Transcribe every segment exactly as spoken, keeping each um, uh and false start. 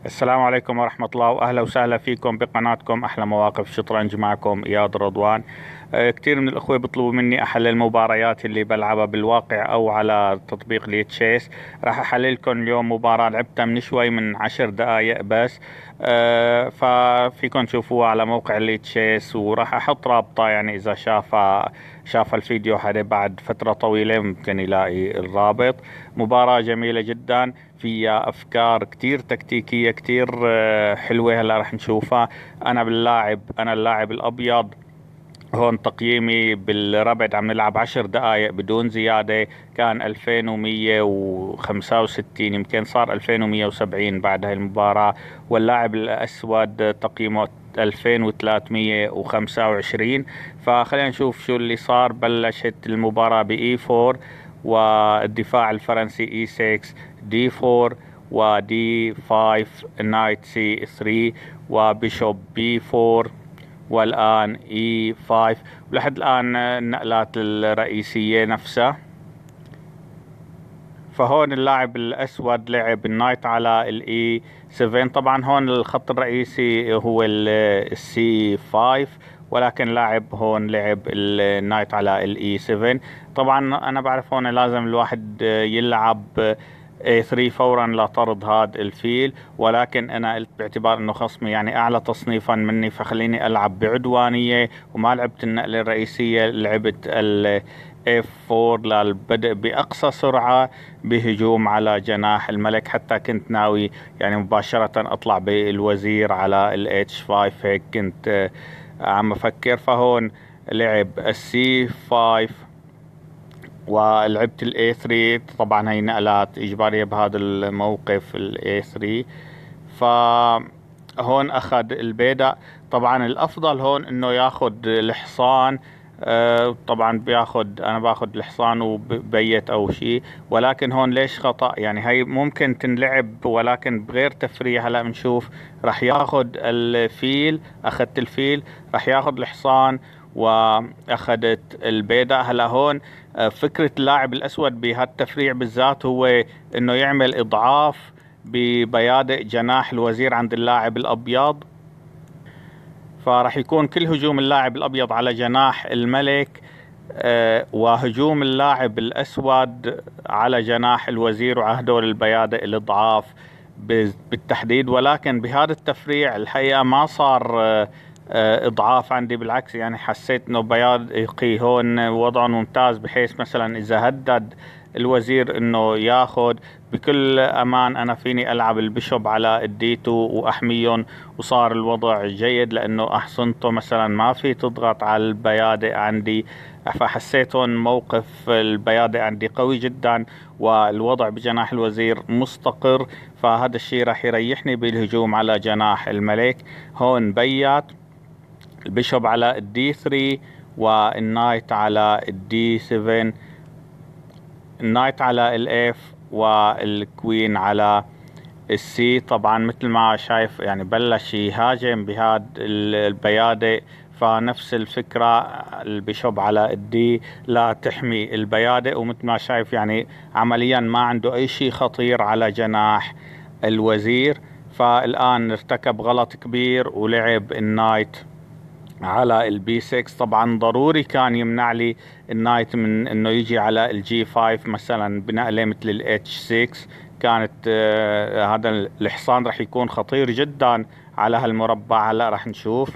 السلام عليكم ورحمة الله، وأهلا وسهلا فيكم بقناتكم أحلى مواقف الشطرنج. معكم إياد رضوان. آه، كثير من الأخوة بيطلبوا مني أحلل المباريات اللي بلعبها بالواقع أو على تطبيق ليتشيس. راح أحللكم اليوم مباراة لعبتها من شوي من عشر دقايق بس. آه، ففيكم تشوفوها على موقع ليتشيس، وراح أحط رابطة يعني إذا شافها شاف الفيديو هذا بعد فترة طويلة ممكن يلاقي الرابط. مباراة جميلة جدا، فيها أفكار كتير تكتيكية كتير آه، حلوة. هلا رح نشوفها. أنا باللاعب أنا اللاعب الأبيض. هون تقييمي بالربع عم نلعب عشر دقائق بدون زيادة، كان ألفين ومية وخمسة وستين، يمكن صار ألفين ومية وسبعين بعد هاي المباراة. واللاعب الأسود تقييمه ألفين وثلاثمية وخمسة وعشرين. فخلينا نشوف شو اللي صار. بلشت المباراة بإي فور، والدفاع الفرنسي إي ستة، دي فور، ودي خمسة، نايت سي ثلاثة، وبيشوب بي فور، والآن إي خمسة. ولحد الآن النقلات الرئيسية نفسها. فهون اللاعب الأسود لعب النايت على الإي سبعة. طبعا هون الخط الرئيسي هو السي خمسة، ولكن لاعب هون لعب النايت على الإي سبعة. طبعا أنا بعرف هون لازم الواحد يلعب إيه ثلاثة فورا لطرد هذا الفيل، ولكن انا قلت باعتبار انه خصمي يعني اعلى تصنيفا مني فخليني العب بعدوانية، وما لعبت النقلة الرئيسية، لعبت ال إف أربعة للبدء باقصى سرعة بهجوم على جناح الملك، حتى كنت ناوي يعني مباشرة اطلع بالوزير على ال إتش خمسة. هيك كنت عم افكر. فهون لعب السي خمسة ولعبت الاي ثلاثة. طبعا هي نقلات اجبارية بهذا الموقف الاي ثلاثة. فهون اخذ البيدق. طبعا الافضل هون انه ياخذ الحصان. أه طبعا بياخذ انا باخذ الحصان وبيت او شيء، ولكن هون ليش خطأ؟ يعني هي ممكن تنلعب ولكن بغير تفريع. هلا بنشوف. راح ياخذ الفيل، اخذت الفيل، راح ياخذ الحصان واخذت البيدق. هلا هون فكرة اللاعب الأسود بهالتفريع بالذات هو إنه يعمل إضعاف ببيادق جناح الوزير عند اللاعب الأبيض. فراح يكون كل هجوم اللاعب الأبيض على جناح الملك، أه وهجوم اللاعب الأسود على جناح الوزير، وعهدول البيادق الإضعاف بالتحديد. ولكن بهذا التفريع الحقيقة ما صار أه اضعاف عندي، بالعكس يعني حسيت انه بياضقي هون وضعه ممتاز، بحيث مثلا اذا هدد الوزير انه ياخذ بكل امان انا فيني العب البشوب على الديتو واحميهم، وصار الوضع جيد لانه احصنته مثلا ما في تضغط على البيادق عندي. فحسيت هون موقف البيادق عندي قوي جدا، والوضع بجناح الوزير مستقر. فهذا الشيء راح يريحني بالهجوم على جناح الملك. هون بيات البيشوب على الدي ثلاثة، والنايت على الدي سبعة، النايت على الاف، والكوين على السي. طبعا مثل ما شايف يعني بلش يهاجم بهذا البيادق، فنفس الفكرة البيشوب على الدي لا تحمي البيادق. ومثل ما شايف يعني عمليا ما عنده اي شيء خطير على جناح الوزير. فالآن ارتكب غلط كبير ولعب النايت على البي ستة. طبعا ضروري كان يمنع لي النايت من انه يجي على الجي خمسة مثلا بنقله مثل الاتش ستة. كانت آه هذا الحصان رح يكون خطير جدا على هالمربع. هلا رح نشوف.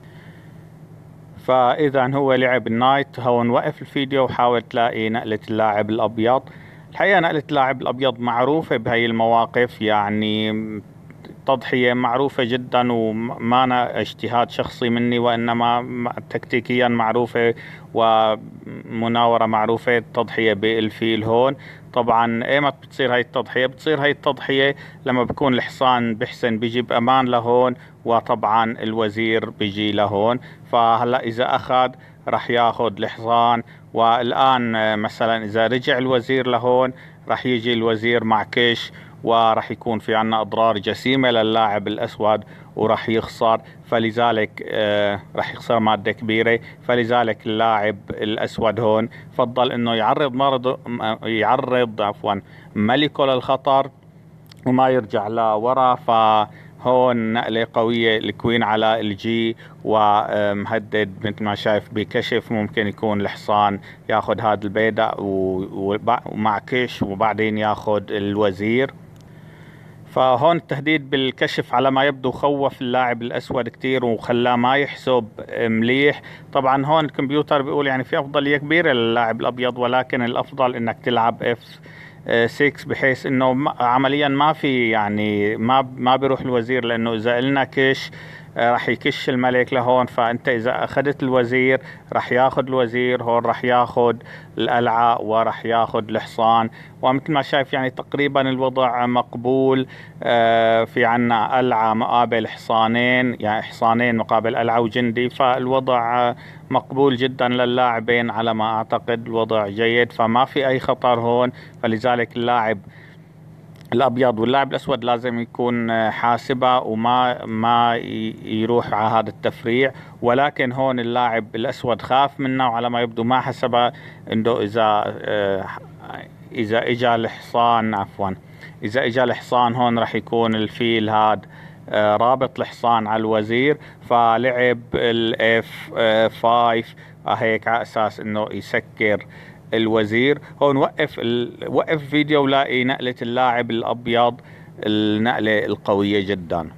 فاذا هو لعب النايت. هون وقف الفيديو وحاول تلاقي نقلة اللاعب الابيض. الحقيقة نقلة اللاعب الابيض معروفة بهي المواقف، يعني تضحية معروفة جدا، وما أنا اجتهاد شخصي مني، وإنما تكتيكيا معروفة ومناورة معروفة. التضحية بالفيل هون. طبعا ايمت بتصير هاي التضحية؟ بتصير هاي التضحية لما بكون الحصان بحسن بيجي بأمان لهون، وطبعا الوزير بيجي لهون. فهلا إذا أخذ راح ياخذ الحصان، والآن مثلا إذا رجع الوزير لهون راح يجي الوزير مع كش، وراح يكون في عنا اضرار جسيمة للاعب الاسود وراح يخسر. فلذلك آه راح يخسر مادة كبيرة. فلذلك اللاعب الاسود هون فضل انه يعرض مرض يعرض عفوا ملكه للخطر، وما يرجع لورا. فهون نقلة قوية الكوين على الجي ومهدد مثل ما شايف بكشف. ممكن يكون الحصان ياخذ هذا البيدق ومع كش وبعدين ياخذ الوزير. فهون التهديد بالكشف على ما يبدو خوف اللاعب الأسود كتير وخلاه ما يحسب مليح. طبعا هون الكمبيوتر بيقول يعني في أفضلية كبيرة للاعب الأبيض، ولكن الأفضل إنك تلعب اف ستة بحيث إنه عمليا ما في يعني ما ما بيروح الوزير، لأنه إذا قلنا كش راح يكش الملك لهون. فأنت إذا أخذت الوزير راح ياخذ الوزير، هون راح ياخذ القلعة وراح ياخذ الحصان. ومثل ما شايف يعني تقريبا الوضع مقبول. في عنا قلعة مقابل حصانين، يعني حصانين مقابل قلعة وجندي، فالوضع مقبول جدا للاعبين على ما أعتقد. الوضع جيد، فما في أي خطر هون. فلذلك اللاعب الابيض واللاعب الاسود لازم يكون حاسبه وما ما يروح على هذا التفريع. ولكن هون اللاعب الاسود خاف منه وعلى ما يبدو ما حسبه انه اذا اذا اجى الحصان عفوا اذا اجى الحصان هون راح يكون الفيل هاد رابط الحصان على الوزير، فلعب الاف خمسة هيك على اساس انه يسكر الوزير. هون وقف ال... وقف فيديو ولاقي نقلة اللاعب الأبيض، النقلة القوية جدا.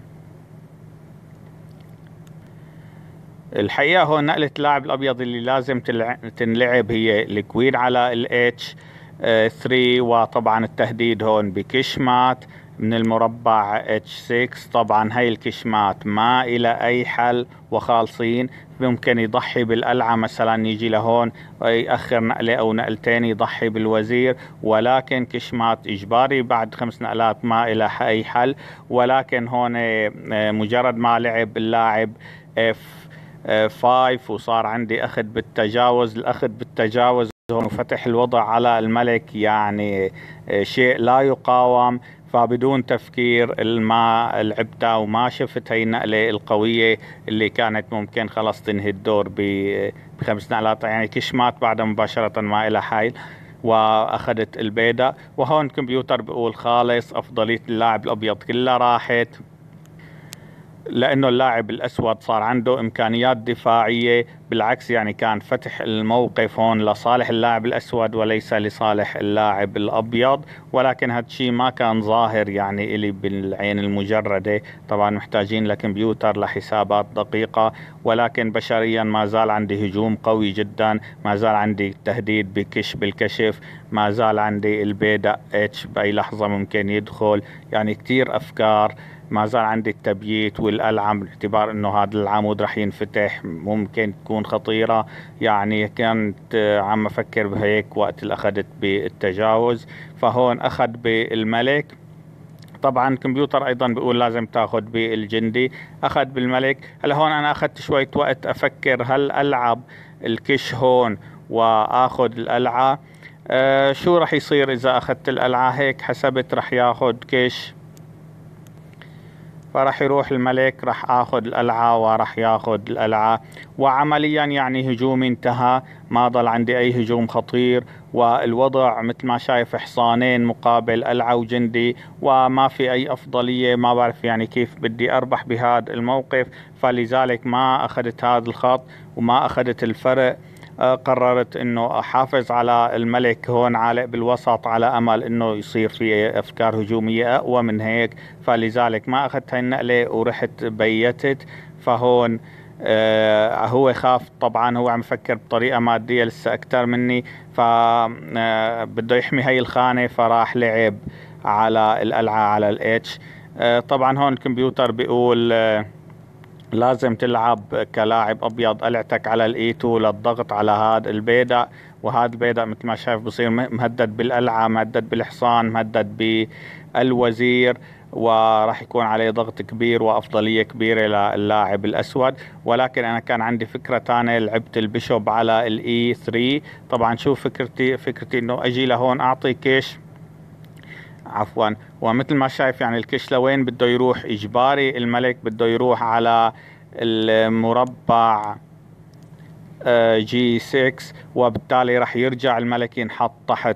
الحقيقة هون نقلة اللاعب الأبيض اللي لازم تلع... تنلعب هي الكوين على الاتش ثلاثة، وطبعا التهديد هون بكشمات من المربع اتش ستة. طبعا هاي الكشمات ما إلى أي حل وخالصين. ممكن يضحي بالقلعة مثلا، يجي لهون يأخر نقلة أو نقلتين يضحي بالوزير، ولكن كشمات إجباري بعد خمس نقلات ما إلى أي حل. ولكن هون مجرد ما لعب اللاعب اف خمسة وصار عندي أخذ بالتجاوز، الأخذ بالتجاوز هون وفتح الوضع على الملك يعني شيء لا يقاوم. فبدون تفكير ما لعبتها وما شفت هي النقلة القوية اللي كانت ممكن خلص تنهي الدور بخمس نقلات، يعني كشمات بعد مباشرة ما إلى حيل وأخذت البيدق. وهون الكمبيوتر بيقول خالص أفضلية اللاعب الأبيض كلها راحت، لأنه اللاعب الأسود صار عنده إمكانيات دفاعية. بالعكس يعني كان فتح الموقف هون لصالح اللاعب الأسود وليس لصالح اللاعب الأبيض. ولكن هذا الشيء ما كان ظاهر يعني إلي بالعين المجردة. طبعا محتاجين لكمبيوتر لحسابات دقيقة، ولكن بشريا ما زال عندي هجوم قوي جدا، ما زال عندي تهديد بكش بالكشف، ما زال عندي البيدق اتش بأي لحظة ممكن يدخل. يعني كتير أفكار. ما زال عندي التبييت والقلعة باعتبار انه هذا العمود رح ينفتح، ممكن تكون خطيرة. يعني كانت عم افكر بهيك وقت اللي اخذت بالتجاوز. فهون اخذ بالملك. طبعا الكمبيوتر ايضا بيقول لازم تاخذ بالجندي، اخذ بالملك. هلا هون انا اخذت شوية وقت افكر هل العب الكش هون واخذ القلعة. أه شو رح يصير اذا اخذت القلعة؟ هيك حسبت رح ياخذ كش، فراح يروح الملك، راح اخذ القلعة وراح ياخذ القلعة. وعمليا يعني هجومي انتهى، ما ضل عندي اي هجوم خطير. والوضع مثل ما شايف حصانين مقابل قلعة وجندي، وما في اي افضلية. ما بعرف يعني كيف بدي اربح بهذا الموقف. فلذلك ما اخذت هذا الخط وما اخذت الفرق. قررت انه احافظ على الملك هون عالق بالوسط على امل انه يصير في افكار هجومية اقوى من هيك. فلذلك ما اخذت هاي النقلة ورحت بيتت. فهون آه هو خاف طبعا، هو عم يفكر بطريقة مادية لسه اكثر مني، فبده يحمي هاي الخانة، فراح لعب على القلعة على الاتش. آه طبعا هون الكمبيوتر بيقول آه لازم تلعب كلاعب ابيض قلعتك على الاي اثنين للضغط على هذا البيدق. وهذا البيدق مثل ما شايف بصير مهدد بالقلعة، مهدد بالحصان، مهدد بالوزير، وراح يكون عليه ضغط كبير وافضلية كبيرة للاعب الاسود. ولكن انا كان عندي فكرة ثانية، لعبت البيشوب على الاي ثلاثة. طبعا شو فكرتي؟ فكرتي انه اجي لهون اعطي كيش عفوا. ومثل ما شايف يعني الكش لوين بده يروح؟ اجباري الملك بده يروح على المربع جي ستة، وبالتالي راح يرجع الملك ينحط تحت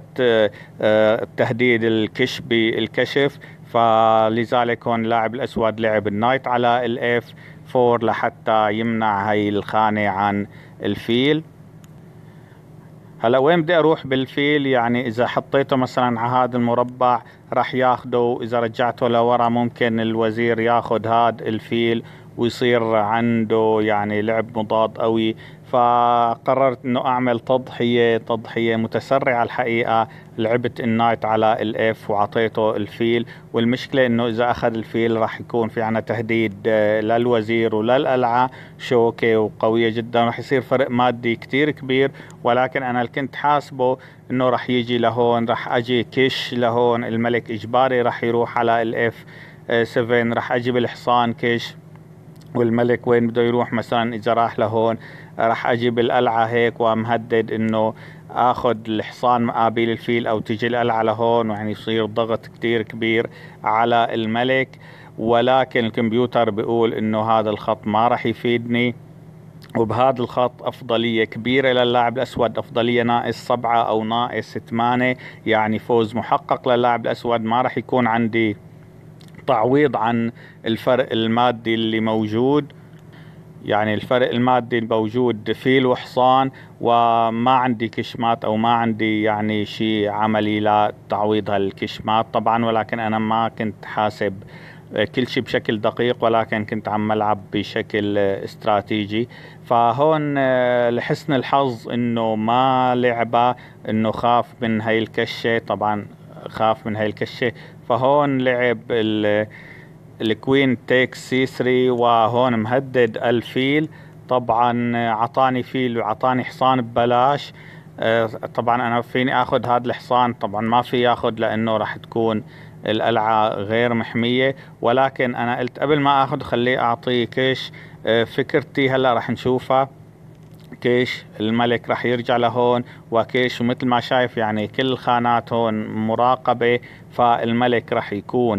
تهديد الكش بالكشف. فلذلك هون اللاعب الأسود لعب النايت على الاف أربعة لحتى يمنع هاي الخانة عن الفيل. هلا وين بدي اروح بالفيل؟ يعني اذا حطيته مثلا على هذا المربع راح ياخده، اذا رجعته لورا ممكن الوزير ياخد هذا الفيل ويصير عنده يعني لعب مضاد قوي. فقررت انه اعمل تضحية تضحية متسرعة. الحقيقة لعبت النايت على الاف وعطيته الفيل، والمشكلة انه اذا اخذ الفيل راح يكون في عنا تهديد للوزير وللقلعة، شوكة وقوية جدا، راح يصير فرق مادي كتير كبير. ولكن انا اللي كنت حاسبه انه راح يجي لهون، راح اجي كش لهون، الملك اجباري راح يروح على الاف سبعة، راح اجيب الحصان كش، والملك وين بده يروح مثلا اذا راح لهون راح اجيب القلعة هيك ومهدد انه اخذ الحصان مقابل الفيل او تجي القلعة لهون، ويعني يصير ضغط كتير كبير على الملك. ولكن الكمبيوتر بيقول انه هذا الخط ما راح يفيدني، وبهذا الخط افضلية كبيرة للاعب الاسود، افضلية ناقص سبعة او ناقص ثمانية، يعني فوز محقق للاعب الاسود. ما راح يكون عندي تعويض عن الفرق المادي اللي موجود، يعني الفرق المادي الموجود فيل وحصان، وما عندي كشمات او ما عندي يعني شيء عملي لتعويض هالكشمات طبعا. ولكن انا ما كنت حاسب كل شيء بشكل دقيق، ولكن كنت عم ألعب بشكل استراتيجي. فهون لحسن الحظ انه ما لعبه، انه خاف من هاي الكشة، طبعا خاف من هاي الكشة. فهون لعب الكوين تيك سي ثلاثة، وهون مهدد الفيل. طبعا عطاني فيل وعطاني حصان ببلاش. طبعا انا فيني اخذ هذا الحصان، طبعا ما في اخذ لانه راح تكون القلعة غير محمية. ولكن انا قلت قبل ما اخذ خليه اعطيه كيش. فكرتي هلا راح نشوفها. كيش الملك راح يرجع لهون وكيش، ومثل ما شايف يعني كل الخانات هون مراقبة. فالملك راح يكون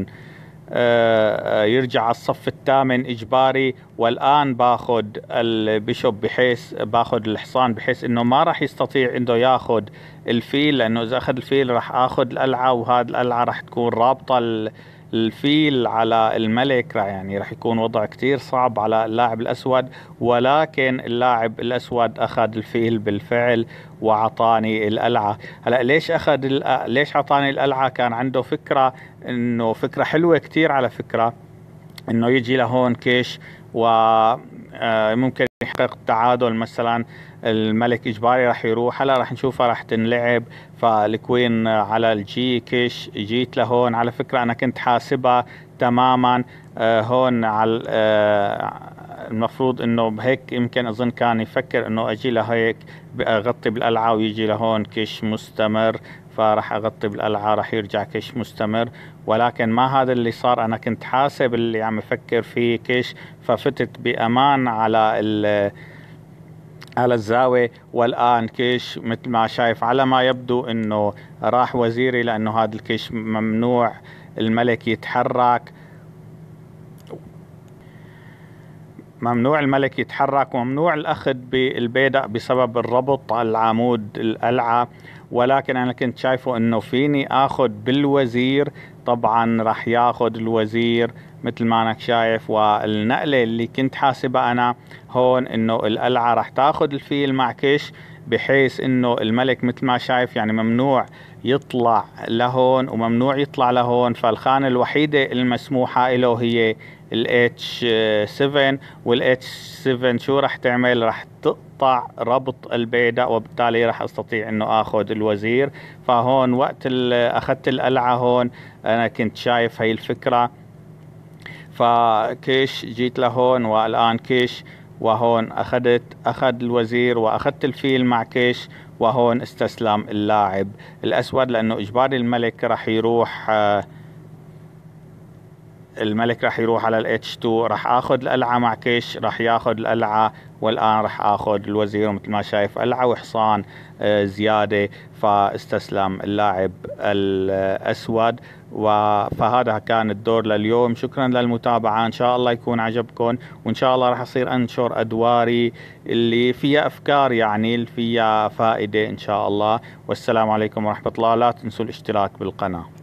يرجع على الصف الثامن اجباري. والان باخذ البيشوب بحيث باخذ الحصان بحيث انه ما راح يستطيع انه ياخذ الفيل، لانه اذا اخذ الفيل راح اخذ القلعة، وهذه القلعة راح تكون رابطة الفيل على الملك، يعني راح يكون وضع كتير صعب على اللاعب الاسود. ولكن اللاعب الاسود اخذ الفيل بالفعل وعطاني القلعة. هلا ليش اخذ ليش عطاني القلعة؟ كان عنده فكرة، انه فكرة حلوة كتير على فكرة، انه يجي لهون كيش وممكن يحقق التعادل. مثلا الملك اجباري راح يروح، هلا راح نشوفها راح تنلعب. فالكوين على الجي كيش، جيت لهون. على فكرة انا كنت حاسبها تماما هون على المفروض انه هيك، يمكن اظن كان يفكر انه اجي لهيك اغطي بالقلعة ويجي لهون كيش مستمر، فراح اغطي بالقلعة راح يرجع كيش مستمر. ولكن ما هذا اللي صار، انا كنت حاسب اللي عم افكر فيه كيش، ففتت بامان على على الزاوية. والآن كيش مثل ما شايف على ما يبدو انه راح وزيري، لانه هذا الكيش ممنوع الملك يتحرك، ممنوع الملك يتحرك، وممنوع الأخذ بالبيدق بسبب الربط على العمود القلعة. ولكن أنا كنت شايفه أنه فيني أخذ بالوزير، طبعا راح ياخذ الوزير مثل ما أنا شايف. والنقلة اللي كنت حاسبها أنا هون أنه القلعة راح تاخذ الفيل مع كش، بحيث أنه الملك مثل ما شايف يعني ممنوع يطلع لهون وممنوع يطلع لهون. فالخانة الوحيدة المسموحة له هي ال إتش سبعة، وال إتش سبعة شو راح تعمل؟ راح تقطع ربط البيدق، وبالتالي راح استطيع انه اخذ الوزير. فهون وقت اخذت القلعة هون انا كنت شايف هاي الفكرة. فكيش جيت لهون، والان كيش، وهون اخذت اخذ الوزير واخذت الفيل مع كيش. وهون استسلم اللاعب الاسود، لانه اجباري الملك راح يروح الملك راح يروح على الاتش اثنين، راح اخذ القلعة مع كيش، راح ياخذ القلعة، والان راح اخذ الوزير، مثل ما شايف قلعة وحصان زيادة، فاستسلم اللاعب الاسود. فهذا كان الدور لليوم. شكرا للمتابعة، ان شاء الله يكون عجبكم، وان شاء الله راح اصير انشر ادواري اللي فيها افكار، يعني اللي فيها فائدة ان شاء الله. والسلام عليكم ورحمة الله. لا تنسوا الاشتراك بالقناة.